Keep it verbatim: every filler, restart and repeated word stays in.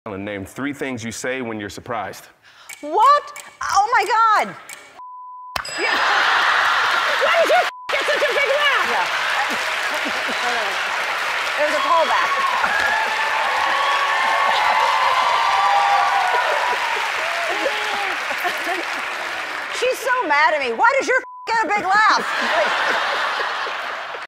And name three things you say when you're surprised. What? Oh my God! Yeah. Why did you get such a big laugh? Yeah. There's a callback. She's so mad at me. Why does your get a big laugh?